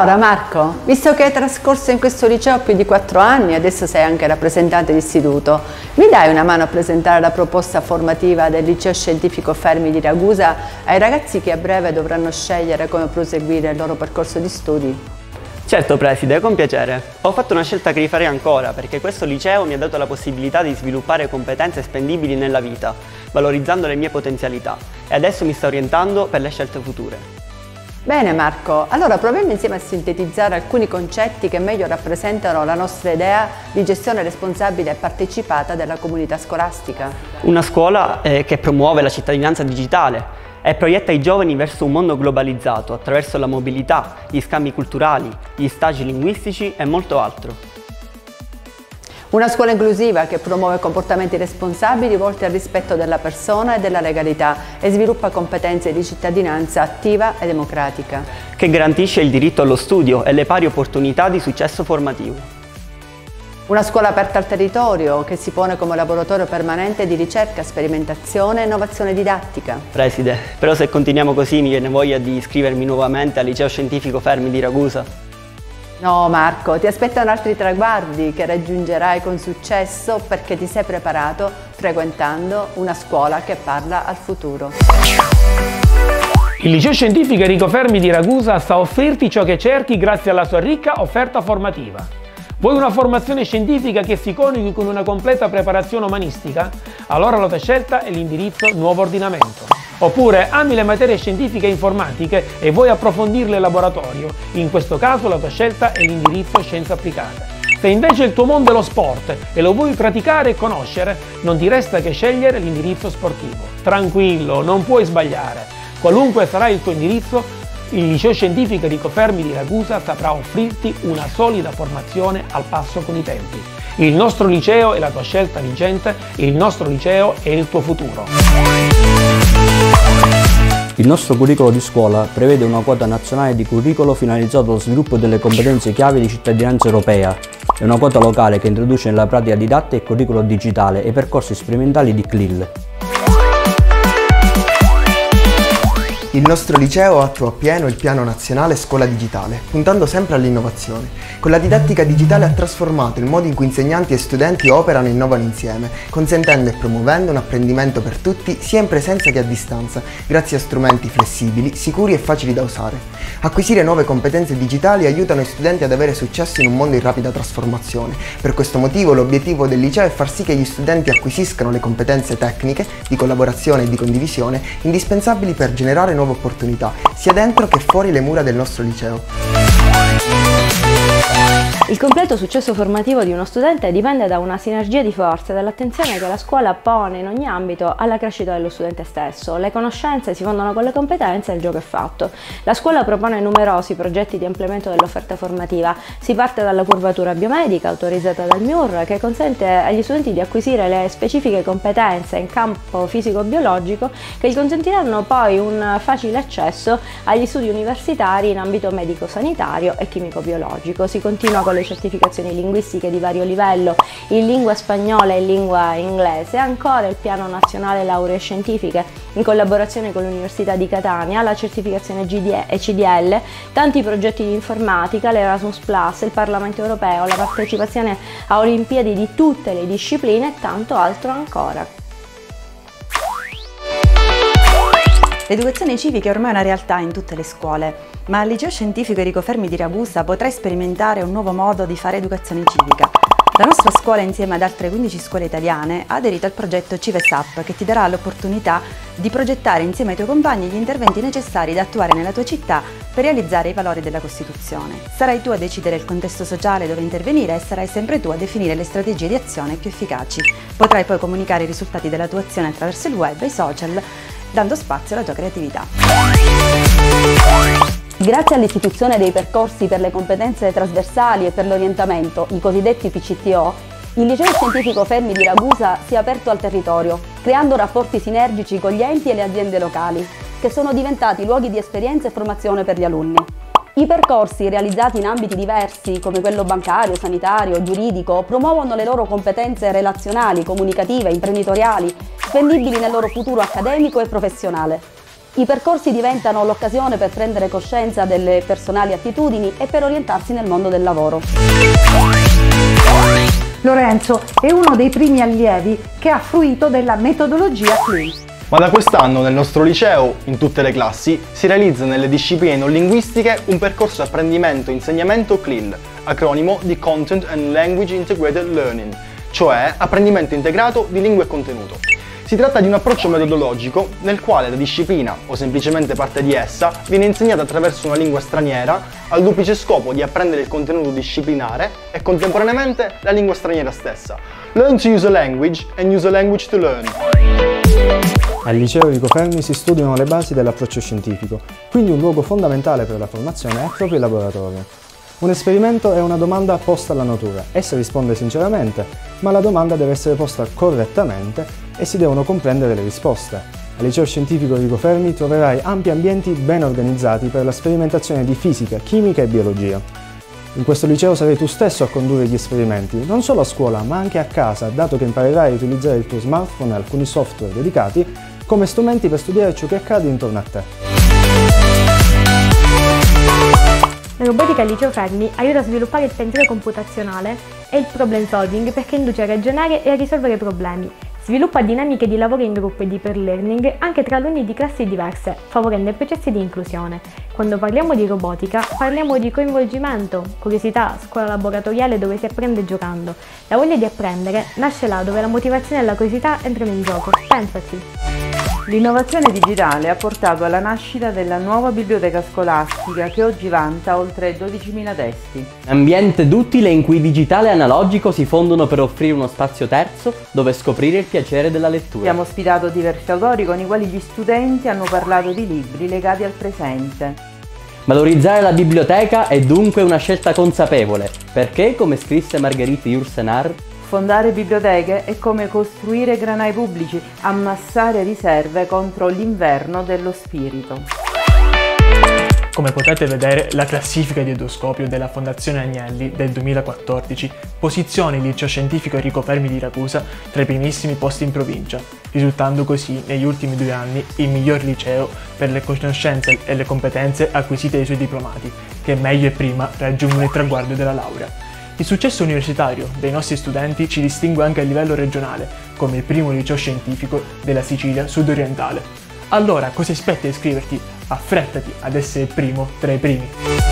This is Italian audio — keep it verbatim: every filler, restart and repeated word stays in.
Allora Marco, visto che hai trascorso in questo liceo più di quattro anni e adesso sei anche rappresentante d'istituto, mi dai una mano a presentare la proposta formativa del Liceo Scientifico Fermi di Ragusa ai ragazzi che a breve dovranno scegliere come proseguire il loro percorso di studi? Certo Preside, con piacere. Ho fatto una scelta che rifarei ancora perché questo liceo mi ha dato la possibilità di sviluppare competenze spendibili nella vita, valorizzando le mie potenzialità, e adesso mi sto orientando per le scelte future. Bene Marco, allora proviamo insieme a sintetizzare alcuni concetti che meglio rappresentano la nostra idea di gestione responsabile e partecipata della comunità scolastica. Una scuola eh, che promuove la cittadinanza digitale e proietta i giovani verso un mondo globalizzato attraverso la mobilità, gli scambi culturali, gli stage linguistici e molto altro. Una scuola inclusiva che promuove comportamenti responsabili volti al rispetto della persona e della legalità e sviluppa competenze di cittadinanza attiva e democratica. Che garantisce il diritto allo studio e le pari opportunità di successo formativo. Una scuola aperta al territorio che si pone come laboratorio permanente di ricerca, sperimentazione e innovazione didattica. Preside, però se continuiamo così mi viene voglia di iscrivermi nuovamente al Liceo Scientifico Fermi di Ragusa. No Marco, ti aspettano altri traguardi che raggiungerai con successo perché ti sei preparato frequentando una scuola che parla al futuro. Il Liceo Scientifico Enrico Fermi di Ragusa sa offrirti ciò che cerchi grazie alla sua ricca offerta formativa. Vuoi una formazione scientifica che si coniughi con una completa preparazione umanistica? Allora la tua scelta è l'indirizzo Nuovo Ordinamento. Oppure ami le materie scientifiche e informatiche e vuoi approfondirle in laboratorio? In questo caso la tua scelta è l'indirizzo Scienze Applicate. Se invece il tuo mondo è lo sport e lo vuoi praticare e conoscere, non ti resta che scegliere l'indirizzo sportivo. Tranquillo, non puoi sbagliare. Qualunque sarà il tuo indirizzo, il Liceo Scientifico Enrico Fermi di Ragusa saprà offrirti una solida formazione al passo con i tempi. Il nostro liceo è la tua scelta vincente, il nostro liceo è il tuo futuro. Il nostro curricolo di scuola prevede una quota nazionale di curricolo finalizzato allo sviluppo delle competenze chiave di cittadinanza europea e una quota locale che introduce nella pratica didattica il curricolo digitale e i percorsi sperimentali di C L I L. Il nostro liceo attua appieno il piano nazionale Scuola Digitale, puntando sempre all'innovazione. Con la didattica digitale ha trasformato il modo in cui insegnanti e studenti operano e innovano insieme, consentendo e promuovendo un apprendimento per tutti sia in presenza che a distanza, grazie a strumenti flessibili, sicuri e facili da usare. Acquisire nuove competenze digitali aiutano gli studenti ad avere successo in un mondo in rapida trasformazione. Per questo motivo l'obiettivo del liceo è far sì che gli studenti acquisiscano le competenze tecniche, di collaborazione e di condivisione indispensabili per generare nuove opportunità, sia dentro che fuori le mura del nostro liceo. Il completo successo formativo di uno studente dipende da una sinergia di forze e dall'attenzione che la scuola pone in ogni ambito alla crescita dello studente stesso. Le conoscenze si fondono con le competenze e il gioco è fatto. La scuola propone numerosi progetti di ampliamento dell'offerta formativa. Si parte dalla curvatura biomedica autorizzata dal M I U R, che consente agli studenti di acquisire le specifiche competenze in campo fisico-biologico che gli consentiranno poi un facile accesso agli studi universitari in ambito medico-sanitario e chimico-biologico. Si continua con le certificazioni linguistiche di vario livello in lingua spagnola e in lingua inglese, ancora il piano nazionale lauree scientifiche in collaborazione con l'Università di Catania, la certificazione G D E C D L, tanti progetti di informatica, l'Erasmus Plus, il Parlamento Europeo, la partecipazione a Olimpiadi di tutte le discipline e tanto altro ancora. L'educazione civica è ormai una realtà in tutte le scuole, ma al Liceo Scientifico Enrico Fermi di Ragusa potrai sperimentare un nuovo modo di fare educazione civica. La nostra scuola, insieme ad altre quindici scuole italiane, ha aderito al progetto CIVESAP, che ti darà l'opportunità di progettare insieme ai tuoi compagni gli interventi necessari da attuare nella tua città per realizzare i valori della Costituzione. Sarai tu a decidere il contesto sociale dove intervenire e sarai sempre tu a definire le strategie di azione più efficaci. Potrai poi comunicare i risultati della tua azione attraverso il web e i social, dando spazio alla tua creatività. Grazie all'istituzione dei percorsi per le competenze trasversali e per l'orientamento, i cosiddetti P C T O, il Liceo Scientifico Fermi di Ragusa si è aperto al territorio, creando rapporti sinergici con gli enti e le aziende locali, che sono diventati luoghi di esperienza e formazione per gli alunni. I percorsi realizzati in ambiti diversi, come quello bancario, sanitario, giuridico, promuovono le loro competenze relazionali, comunicative, imprenditoriali, spendibili nel loro futuro accademico e professionale. I percorsi diventano l'occasione per prendere coscienza delle personali attitudini e per orientarsi nel mondo del lavoro. Lorenzo è uno dei primi allievi che ha fruito della metodologia C L I. Ma da quest'anno nel nostro liceo, in tutte le classi, si realizza nelle discipline non linguistiche un percorso apprendimento-insegnamento C L I L, acronimo di Content and Language Integrated Learning, cioè apprendimento integrato di lingua e contenuto. Si tratta di un approccio metodologico nel quale la disciplina, o semplicemente parte di essa, viene insegnata attraverso una lingua straniera al duplice scopo di apprendere il contenuto disciplinare e contemporaneamente la lingua straniera stessa. Learn to use a language and use a language to learn. Al liceo Enrico Fermi si studiano le basi dell'approccio scientifico, quindi un luogo fondamentale per la formazione è proprio il laboratorio. Un esperimento è una domanda posta alla natura, essa risponde sinceramente, ma la domanda deve essere posta correttamente e si devono comprendere le risposte. Al liceo scientifico Enrico Fermi troverai ampi ambienti ben organizzati per la sperimentazione di fisica, chimica e biologia. In questo liceo sarai tu stesso a condurre gli esperimenti, non solo a scuola ma anche a casa, dato che imparerai a utilizzare il tuo smartphone e alcuni software dedicati come strumenti per studiare ciò che accade intorno a te. La robotica al liceo Fermi aiuta a sviluppare il pensiero computazionale e il problem solving perché induce a ragionare e a risolvere problemi. Sviluppa dinamiche di lavoro in gruppo e di peer learning anche tra alunni di classi diverse, favorendo i processi di inclusione. Quando parliamo di robotica, parliamo di coinvolgimento, curiosità, scuola laboratoriale dove si apprende giocando. La voglia di apprendere nasce là dove la motivazione e la curiosità entrano in gioco. Pensaci! L'innovazione digitale ha portato alla nascita della nuova biblioteca scolastica che oggi vanta oltre dodicimila testi. Ambiente duttile in cui digitale e analogico si fondono per offrire uno spazio terzo dove scoprire il piacere della lettura. Abbiamo ospitato diversi autori con i quali gli studenti hanno parlato di libri legati al presente. Valorizzare la biblioteca è dunque una scelta consapevole, perché, come scrisse Marguerite Yourcenar, fondare biblioteche è come costruire granai pubblici, ammassare riserve contro l'inverno dello spirito. Come potete vedere, la classifica di Eduscopio della Fondazione Agnelli del duemilaquattordici posiziona il liceo scientifico Enrico Fermi di Ragusa tra i primissimi posti in provincia, risultando così negli ultimi due anni il miglior liceo per le conoscenze e le competenze acquisite dai suoi diplomati, che meglio e prima raggiungono il traguardo della laurea. Il successo universitario dei nostri studenti ci distingue anche a livello regionale, come il primo liceo scientifico della Sicilia sud-orientale. Allora, cosa aspetti a iscriverti? Affrettati ad essere il primo tra i primi!